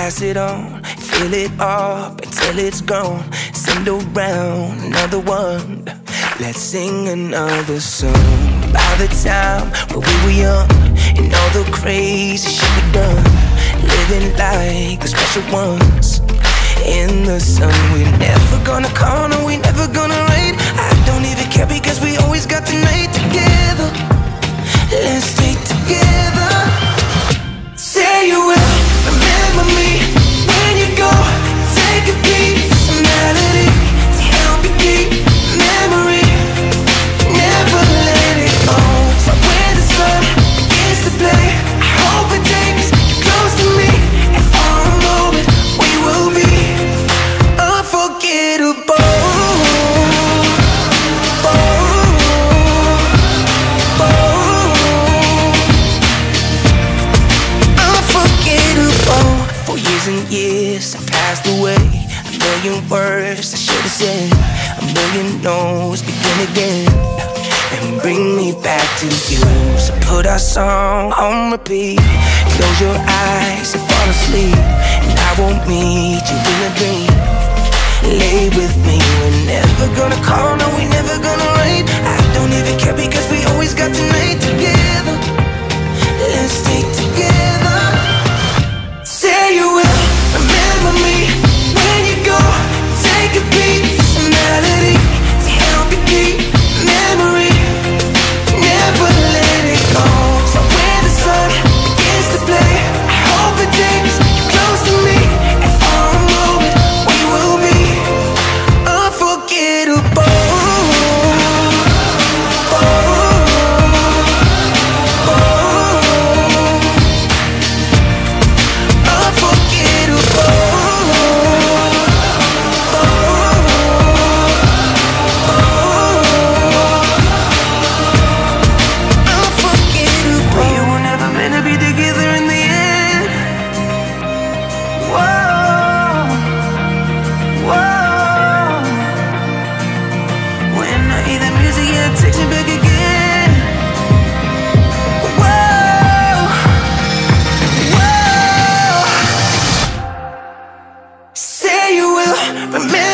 pass it on, fill it up until it's gone. Send around another one. Let's sing another song about the time when we were young and all the crazy shit we done. Living like the special ones in the sun. We're never gonna call, no, we never gonna rain. I don't even care because we always got the night together. Let's stay together. Say you will remember me when you go. Take a piece of melody to help you keep memory. Never let it go. So when the sun begins to play, I hope it takes you close to me, and for a moment we will be unforgettable. Years have passed away, a million words I should have said, a million no's begin again and bring me back to you. So put our song on repeat, close your eyes and fall asleep, and I won't meet you in a dream. Lay with me, we're never gonna call, no, we never gonna rain. I don't even care because we always got tonight together. Let's stay together. Say you will remember me when you go. Take a piece of melody to help you keep memory. Never let it go. So when the sun begins to play, I hope it takes you close to me, and for a moment we will be unforgettable. Remember